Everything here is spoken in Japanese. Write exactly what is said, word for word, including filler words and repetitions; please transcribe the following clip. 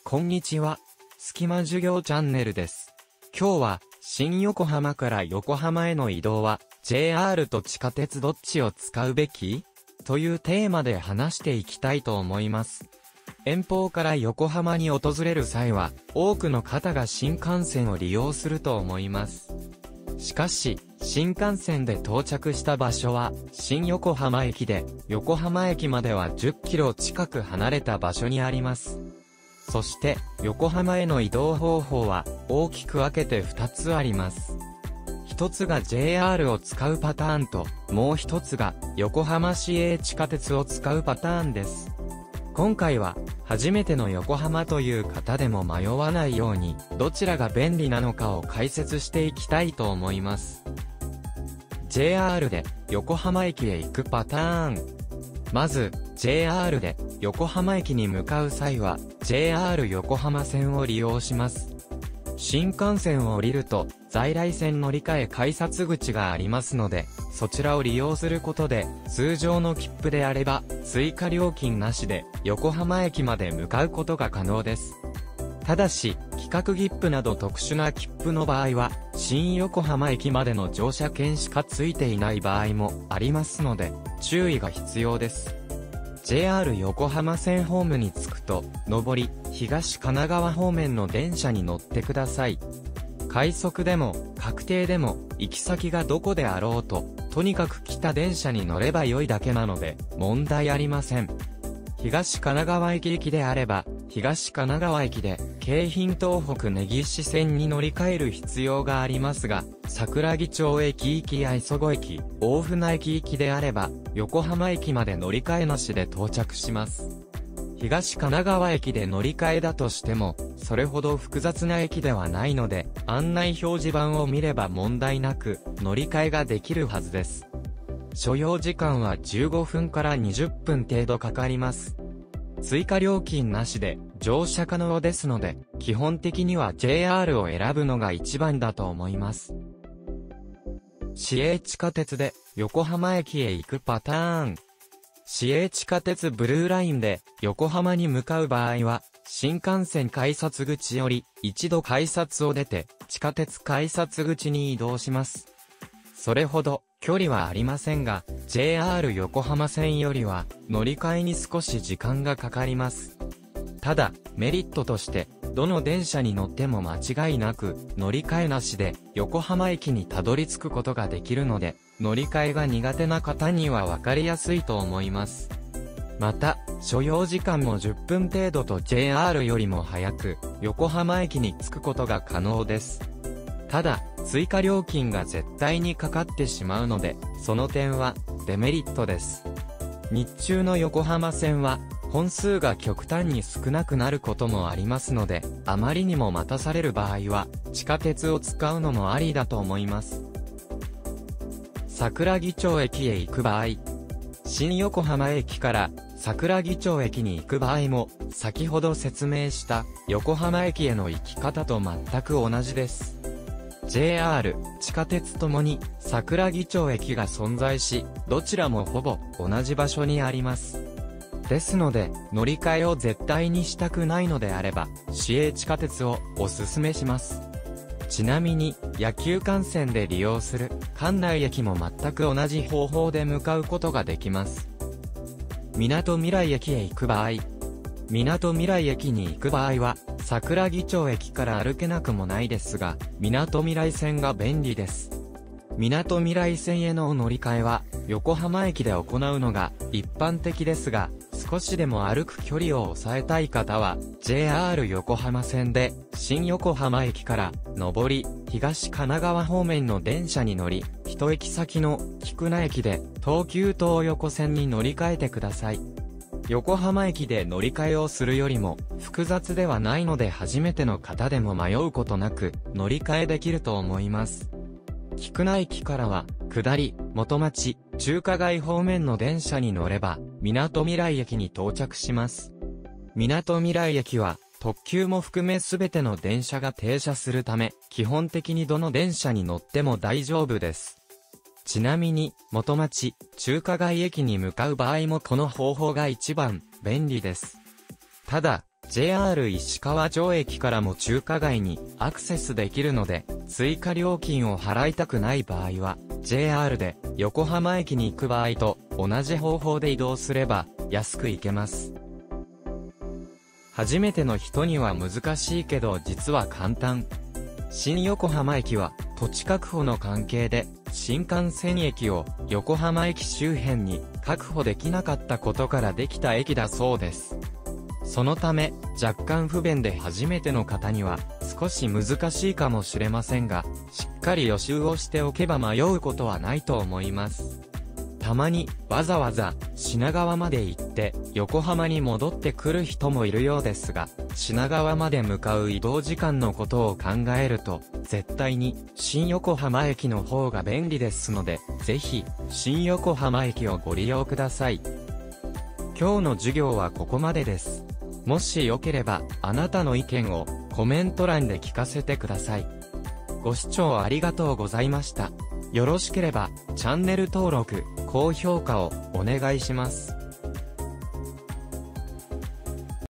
こんにちは。隙間授業チャンネルです。今日は、新横浜から横浜への移動は、ジェイアール と地下鉄どっちを使うべき?というテーマで話していきたいと思います。遠方から横浜に訪れる際は、多くの方が新幹線を利用すると思います。しかし、新幹線で到着した場所は、新横浜駅で、横浜駅まではじゅっキロ近く離れた場所にあります。そして、横浜への移動方法は、大きく分けてふたつあります。一つが ジェイアール を使うパターンと、もう一つが、横浜市営地下鉄を使うパターンです。今回は、初めての横浜という方でも迷わないように、どちらが便利なのかを解説していきたいと思います。ジェイアール で横浜駅へ行くパターン。まず、ジェイアール で横浜駅に向かう際は、ジェイアール 横浜線を利用します。新幹線を降りると、在来線乗り換え改札口がありますので、そちらを利用することで、通常の切符であれば、追加料金なしで、横浜駅まで向かうことが可能です。ただし、規格切符など特殊な切符の場合は、新横浜駅までの乗車券しかついていない場合もありますので、注意が必要です。ジェイアール 横浜線ホームに着くと、上り、東神奈川方面の電車に乗ってください。快速でも、確定でも、行き先がどこであろうと、とにかく来た電車に乗れば良いだけなので、問題ありません。東神奈川駅行きであれば、東神奈川駅で、京浜東北根岸線に乗り換える必要がありますが、桜木町駅行きや磯子駅、大船駅行きであれば、横浜駅まで乗り換えなしで到着します。東神奈川駅で乗り換えだとしても、それほど複雑な駅ではないので、案内表示板を見れば問題なく、乗り換えができるはずです。所要時間はじゅうごふんからにじゅっぷん程度かかります。追加料金なしで乗車可能ですので、基本的には ジェイアール を選ぶのが一番だと思います。市営地下鉄で横浜駅へ行くパターン。市営地下鉄ブルーラインで横浜に向かう場合は、新幹線改札口より一度改札を出て地下鉄改札口に移動します。それほど距離はありませんが、ジェイアール 横浜線よりは乗り換えに少し時間がかかります。ただ、メリットとして、どの電車に乗っても間違いなく乗り換えなしで横浜駅にたどり着くことができるので、乗り換えが苦手な方には分かりやすいと思います。また、所要時間もじゅっぷん程度と ジェイアール よりも早く横浜駅に着くことが可能です。ただ、追加料金が絶対にかかってしまうので、その点はデメリットです。日中の横浜線は本数が極端に少なくなることもありますので、あまりにも待たされる場合は地下鉄を使うのもありだと思います。桜木町駅へ行く場合、新横浜駅から桜木町駅に行く場合も、先ほど説明した横浜駅への行き方と全く同じです。ジェイアール、地下鉄ともに桜木町駅が存在し、どちらもほぼ同じ場所にあります。ですので、乗り換えを絶対にしたくないのであれば、市営地下鉄をおすすめします。ちなみに、野球観戦で利用する関内駅も全く同じ方法で向かうことができます。みなとみらい駅へ行く場合、みなとみらい駅に行く場合は、桜木町駅から歩けなくもないですが、みなとみらい線が便利です。みなとみらい線への乗り換えは、横浜駅で行うのが一般的ですが、少しでも歩く距離を抑えたい方は、ジェイアール 横浜線で、新横浜駅から、上り、東神奈川方面の電車に乗り、一駅先の菊名駅で、東急東横線に乗り換えてください。横浜駅で乗り換えをするよりも、複雑ではないので初めての方でも迷うことなく、乗り換えできると思います。菊名駅からは、下り、元町、中華街方面の電車に乗れば、みなとみらい駅に到着します。みなとみらい駅は、特急も含めすべての電車が停車するため、基本的にどの電車に乗っても大丈夫です。ちなみに、元町、中華街駅に向かう場合もこの方法が一番便利です。ただ、 ジェイアール 石川町駅からも中華街にアクセスできるので、追加料金を払いたくない場合は、ジェイアール で横浜駅に行く場合と同じ方法で移動すれば安く行けます。初めての人には難しいけど実は簡単。新横浜駅は土地確保の関係で新幹線駅を横浜駅周辺に確保できなかったことからできた駅だそうです。そのため若干不便で初めての方には少し難しいかもしれませんが、しっかり予習をしておけば迷うことはないと思います。たまにわざわざ品川まで行って横浜に戻ってくる人もいるようですが、品川まで向かう移動時間のことを考えると絶対に新横浜駅の方が便利ですので、ぜひ新横浜駅をご利用ください。今日の授業はここまでです。もしよければあなたの意見をコメント欄で聞かせてください。ご視聴ありがとうございました。よろしければチャンネル登録、高評価をお願いします。